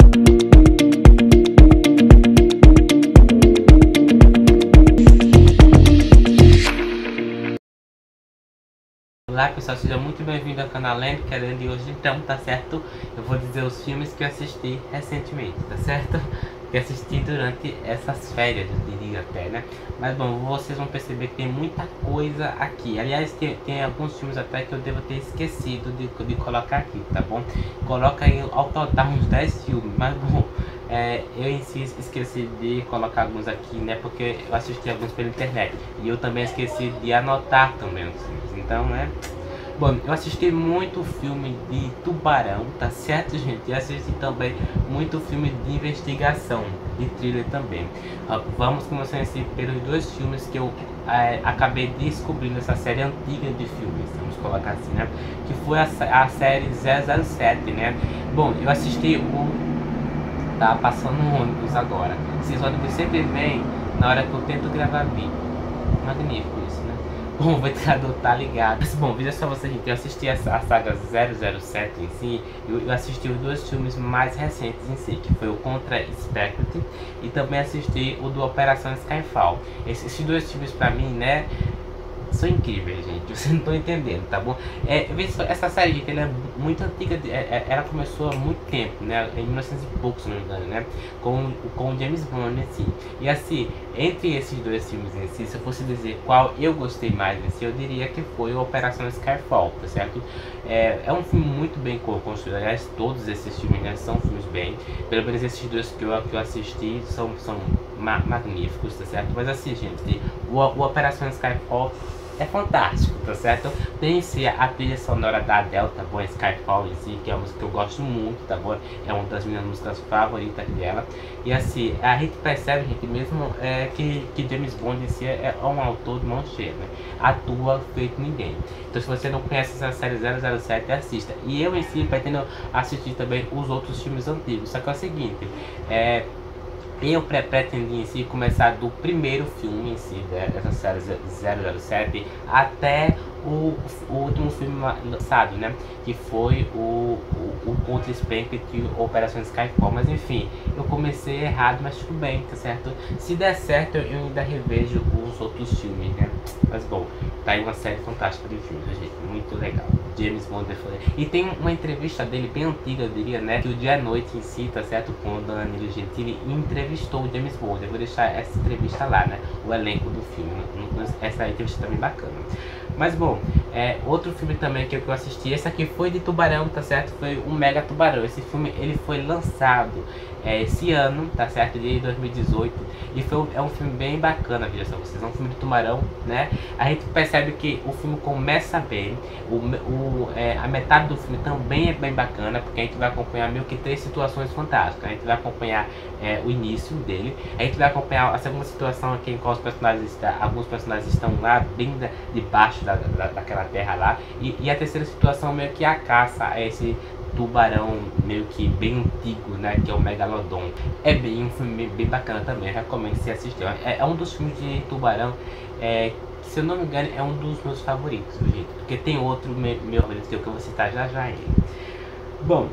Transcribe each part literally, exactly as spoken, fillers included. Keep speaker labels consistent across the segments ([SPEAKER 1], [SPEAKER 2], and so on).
[SPEAKER 1] Olá pessoal, seja muito bem-vindo ao canal Land, que é de hoje. Então, tá certo? Eu vou dizer os filmes que eu assisti recentemente, tá certo? Que eu assisti durante essas férias, eu diria até, né? Mas bom, vocês vão perceber que tem muita coisa aqui. Aliás, tem, tem alguns filmes até que eu devo ter esquecido de, de colocar aqui, tá bom? Coloca aí ao total uns dez filmes, mas bom, é, eu em si esqueci de colocar alguns aqui, né? Porque eu assisti alguns pela internet. E eu também esqueci de anotar também os filmes. Então, né? Bom, eu assisti muito filme de tubarão, tá certo, gente? E assisti também muito filme de investigação, de thriller também. Uh, vamos começar esse, pelos dois filmes que eu uh, acabei descobrindo essa série antiga de filmes, vamos colocar assim, né? Que foi a, a série zero zero sete, né? Bom, eu assisti o... Tá passando um ônibus agora. Esses ônibus sempre vêm na hora que eu tento gravar vídeo. Magnífico isso, né? Bom, o ventilador tá ligado. Mas bom, veja só você, gente, eu assisti a, a saga zero zero sete em si. Eu, eu assisti os dois filmes mais recentes em si, que foi o Contra Spectre e também assisti o do Operação Skyfall. Esses, esses dois filmes pra mim, né, são incríveis, gente, vocês não estão entendendo, tá bom? É, essa série, gente, ela é muito antiga, é, ela começou há muito tempo, né? Em mil e novecentos e pouco, se não me engano, né? Com, com o James Bond em si. E assim, entre esses dois filmes em si, se eu fosse dizer qual eu gostei mais em si, eu diria que foi o Operação Skyfall, tá certo? É, é um filme muito bem construído, aliás, todos esses filmes, né, são filmes bem, pelo menos esses dois que eu, que eu assisti são, são ma magníficos, tá certo? Mas assim, gente, o, o Operação Skyfall é fantástico, tá certo? Tem sim a trilha sonora da Adele, tá bom? Skyfall em si, que é uma música que eu gosto muito, tá bom? É uma das minhas músicas favoritas dela. E assim, a gente percebe, gente, mesmo é, que, que James Bond em si é, é um autor de mão cheia, né? Atua feito ninguém. Então se você não conhece essa série zero zero sete, assista. E eu em si pretendo assistir também os outros filmes antigos. Só que é o seguinte, é... eu pretendi em si começar do primeiro filme em si dessa série zero zero sete até o, o último filme lançado, né? Que foi o, o, o Contra Spectre e Operação Skyfall. Mas enfim, eu comecei errado, mas tudo bem, tá certo? Se der certo, eu ainda revejo os outros filmes, né? Mas bom, tá aí uma série fantástica de filmes, gente, muito legal. James Bond. E tem uma entrevista dele bem antiga, eu diria, né? Que o Dia à Noite em si, tá certo? Com o Danilo Gentili entrevistou o James Bond. Eu vou deixar essa entrevista lá, né? O elenco do filme. Essa entrevista também bacana. Mas bom, é, outro filme também que eu assisti, esse aqui foi de tubarão, tá certo? Foi um Mega Tubarão. Esse filme, ele foi lançado é, esse ano, tá certo? De dois mil e dezoito. E foi, é um filme bem bacana, veja só vocês. É um filme de tubarão, né? A gente percebe que o filme começa bem. O, o, é, a metade do filme também é bem bacana, porque a gente vai acompanhar meio que três situações fantásticas. A gente vai acompanhar é, o início dele. A gente vai acompanhar a segunda situação aqui em qual os personagens estão. Alguns personagens estão lá, bem da, debaixo da, da, daquela terra lá. E, e a terceira situação meio que a caça a esse tubarão meio que bem antigo, né, que é o Megalodon. É bem um filme bem, bem bacana também, eu recomendo se assistir. É, é um dos filmes de tubarão é, que, se eu não me engano, é um dos meus favoritos, gente, porque tem outro meu, meu favorito que eu vou citar já já ele. Bom,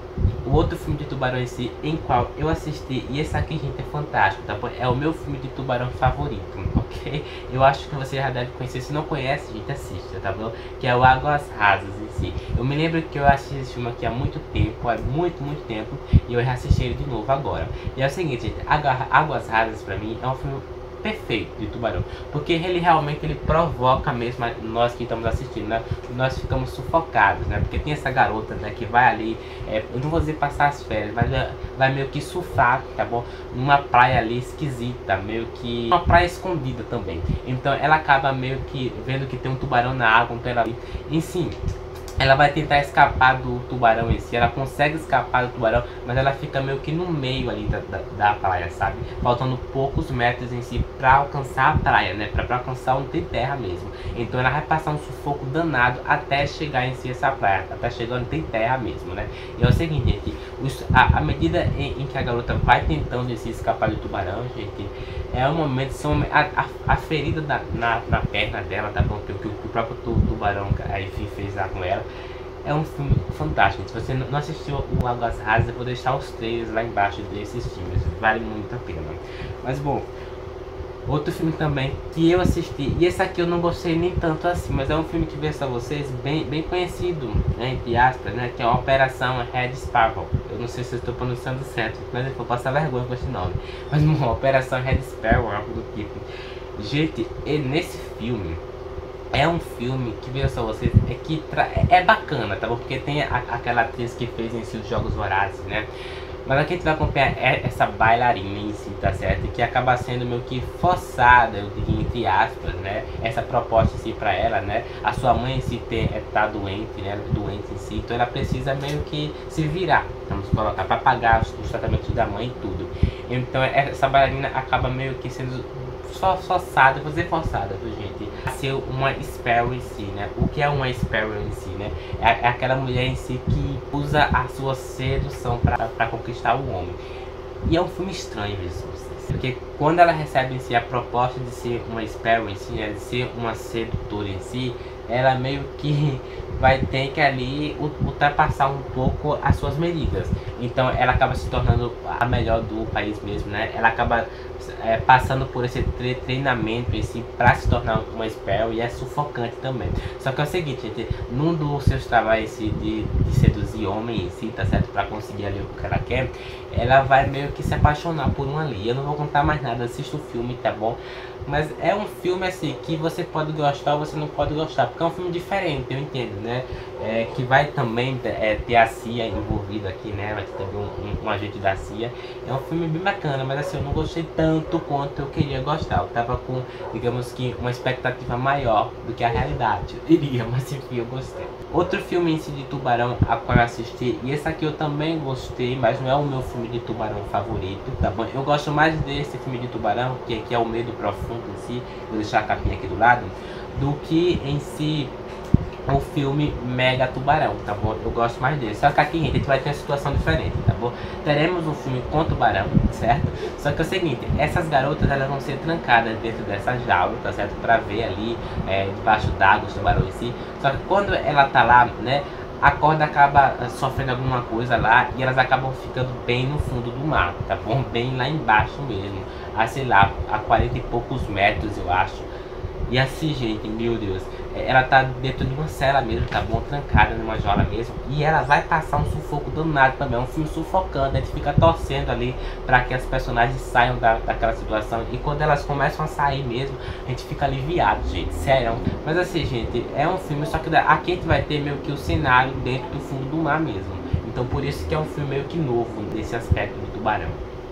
[SPEAKER 1] o outro filme de tubarão em si, em qual eu assisti, e esse aqui, gente, é fantástico, tá bom? É o meu filme de tubarão favorito, ok? Eu acho que você já deve conhecer, se não conhece, gente, assista, tá bom? Que é o Águas Rasas em si. Eu me lembro que eu assisti esse filme aqui há muito tempo, há muito, muito tempo, e eu reassisti ele de novo agora. E é o seguinte, gente, Águas Rasas pra mim é um filme perfeito de tubarão, porque ele realmente ele provoca mesmo nós que estamos assistindo, né? Nós ficamos sufocados, né? Porque tem essa garota, né, que vai ali, é, eu não vou dizer passar as férias, mas vai meio que surfar, tá bom? Numa praia ali esquisita, meio que uma praia escondida também. Então ela acaba meio que vendo que tem um tubarão na água, então ela ali, enfim, ela vai tentar escapar do tubarão em si. Ela consegue escapar do tubarão, mas ela fica meio que no meio ali da, da, da praia, sabe? Faltando poucos metros em si pra alcançar a praia, né? Pra, pra alcançar onde tem terra mesmo. Então ela vai passar um sufoco danado até chegar em si essa praia, até chegar onde tem terra mesmo, né? E é o seguinte, gente, os, a, a medida em, em que a garota vai tentando em si escapar do tubarão, gente, é um momento, são, a, a, a ferida da, na, na perna dela, tá bom? Que, que, que o próprio tubarão, enfim, fez lá com ela. é um filme fantástico. Se você não assistiu o Águas Rasas, eu vou deixar os trailers lá embaixo desses filmes, vale muito a pena. Mas bom, outro filme também que eu assisti, e esse aqui eu não gostei nem tanto assim, mas é um filme que veio a vocês bem, bem conhecido, né, entre aspas, né, que é a Operação Red Sparrow. Eu não sei se eu estou pronunciando certo, mas eu vou passar vergonha com esse nome. Mas uma Operação Red Sparrow, algo do tipo. Gente, e nesse filme, é um filme que veio só vocês, é que tra... é bacana, tá bom? Porque tem a, aquela atriz que fez em si os Jogos Vorazes, né? Mas aqui a gente vai acompanhar essa bailarina em si, tá certo? Que acaba sendo meio que forçada, eu diria entre aspas, né? Essa proposta em si pra ela, né? A sua mãe em si tem, é, tá doente, né? Doente em si, então ela precisa meio que se virar, vamos colocar, pra pagar os, os tratamentos da mãe e tudo. Então essa bailarina acaba meio que sendo só forçada, vou dizer forçada, viu, gente? A ser uma Sparrow em si, né? O que é uma Sparrow em si, né? É, é aquela mulher em si que usa a sua sedução pra, pra conquistar o homem. E é um filme estranho mesmo, porque quando ela recebe em si a proposta de ser uma Sparrow em si, né? De ser uma sedutora em si, ela meio que vai ter que ali ultrapassar um pouco as suas medidas. Então ela acaba se tornando a melhor do país mesmo, né? Ela acaba é, passando por esse tre treinamento em si para se tornar uma Sparrow, e é sufocante também. Só que é o seguinte, gente, num dos seus trabalhos de, de seduzir homem em si, tá certo? Para conseguir ali o que ela quer, ela vai meio que se apaixonar por um ali. Eu não vou contar mais nada, assista o filme, tá bom? Mas é um filme assim que você pode gostar ou você não pode gostar, porque é um filme diferente, eu entendo, né? É, que vai também é, ter a C I A envolvida aqui, né? Vai ter também um, um, um agente da C I A. É um filme bem bacana, mas assim, eu não gostei tanto quanto eu queria gostar. Eu tava com, digamos que, uma expectativa maior do que a realidade. Eu diria, mas enfim, eu gostei. Outro filme em si de tubarão a qual eu assisti, e esse aqui eu também gostei, mas não é o meu filme de tubarão favorito, tá bom? Eu gosto mais desse filme de tubarão, que aqui é o Medo Profundo em si, vou deixar a capinha aqui do lado, do que em si o filme Mega Tubarão, tá bom? Eu gosto mais dele. Só que aqui, gente, a gente vai ter uma situação diferente, tá bom? Teremos um filme com tubarão, certo? Só que é o seguinte, essas garotas, elas vão ser trancadas dentro dessa jaula, tá certo? Pra ver ali, é, debaixo d'água, os tubarões em si. Só que quando ela tá lá, né, a corda acaba sofrendo alguma coisa lá e elas acabam ficando bem no fundo do mar, tá bom? Bem lá embaixo mesmo, a sei lá, a quarenta e poucos metros, eu acho. E assim, gente, meu Deus, ela tá dentro de uma cela mesmo, tá bom? Trancada numa jaula mesmo. E ela vai passar um sufoco danado também. É um filme sufocante. A gente fica torcendo ali pra que as personagens saiam da, daquela situação. E quando elas começam a sair mesmo, a gente fica aliviado, gente. Sério. Mas assim, gente, é um filme, só que aqui a gente vai ter meio que o cenário dentro do fundo do mar mesmo. Então por isso que é um filme meio que novo nesse aspecto do tubarão.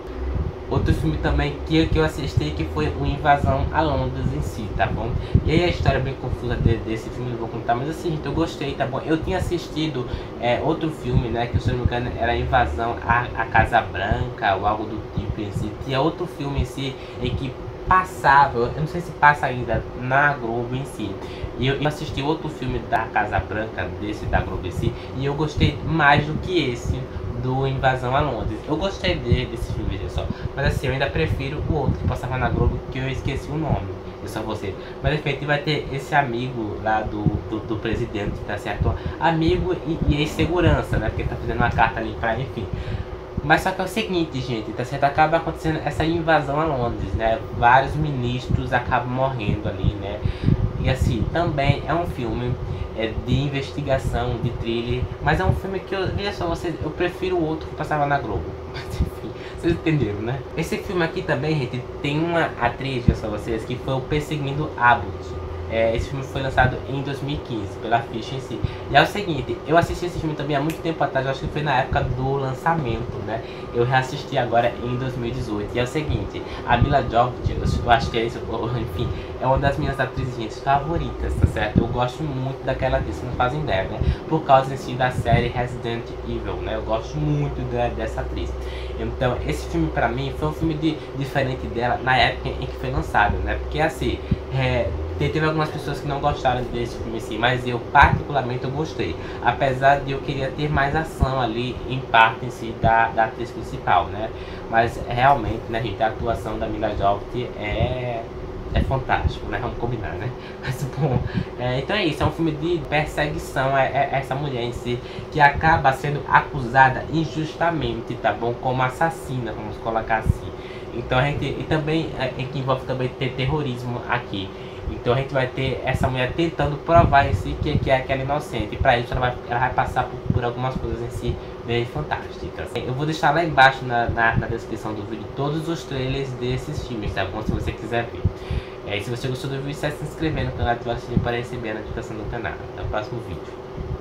[SPEAKER 1] Outro filme também que, que eu assisti, que foi o Invasão a Londres em si, tá bom? E aí a história é bem confusa de, desse filme, não vou contar, mas assim, gente, eu gostei, tá bom? Eu tinha assistido é, outro filme, né, que se não me engano era Invasão a, a Casa Branca, ou algo do tipo em si. Tinha outro filme em si, em que passava, eu não sei se passa ainda na Globo em si. E eu, eu assisti outro filme da Casa Branca, desse da Globo em si, e eu gostei mais do que esse do Invasão a Londres. Eu gostei dele, desse filme, veja só. Mas assim, eu ainda prefiro o outro que passava na Globo, que eu esqueci o nome. Eu só você. Mas enfim, vai ter esse amigo lá do, do, do presidente, tá certo? Amigo e, e ex-segurança, né? Porque tá fazendo uma carta ali pra, enfim. Mas só que é o seguinte, gente, tá certo? Acaba acontecendo essa invasão a Londres, né? Vários ministros acabam morrendo ali, né? E assim, também é um filme é, de investigação, de thriller, mas é um filme que eu, veja só, vocês, eu prefiro o outro que passava na Globo. Mas enfim, vocês entenderam, né? Esse filme aqui também, gente, tem uma atriz, veja só vocês, que foi o Perseguindo Abbott. É, esse filme foi lançado em dois mil e quinze, pela Ficha em si. E é o seguinte, eu assisti esse filme também há muito tempo atrás, eu acho que foi na época do lançamento, né? Eu reassisti agora em dois mil e dezoito. E é o seguinte, a Mila Jovovich, eu acho que é isso, enfim, é uma das minhas atrizes, gente, favoritas, tá certo? Eu gosto muito daquela atriz, vocês não fazem ideia, né? Por causa em si da série Resident Evil, né? Eu gosto muito da, dessa atriz. Então, esse filme pra mim foi um filme de, diferente dela na época em que foi lançado, né? Porque assim, é... teve algumas pessoas que não gostaram desse filme em si, mas eu particularmente eu gostei. Apesar de eu querer ter mais ação ali em parte em si da, da atriz principal, né? Mas realmente, né, gente, a atuação da Mila Jovovich é é fantástico, né? Vamos combinar, né? Mas bom, é, então é isso, é um filme de perseguição a, a essa mulher em si, que acaba sendo acusada injustamente, tá bom? Como assassina, vamos colocar assim. Então a gente, e também, é, que envolve também ter terrorismo aqui. Então a gente vai ter essa mulher tentando provar em si que, que é aquela inocente. E para isso ela vai, ela vai passar por, por algumas coisas em si bem fantásticas. Eu vou deixar lá embaixo na, na, na descrição do vídeo todos os trailers desses filmes, tá bom? Se você quiser ver. É, e se você gostou do vídeo, se inscrever no canal e ativar o sininho para receber a notificação do canal. Até o próximo vídeo.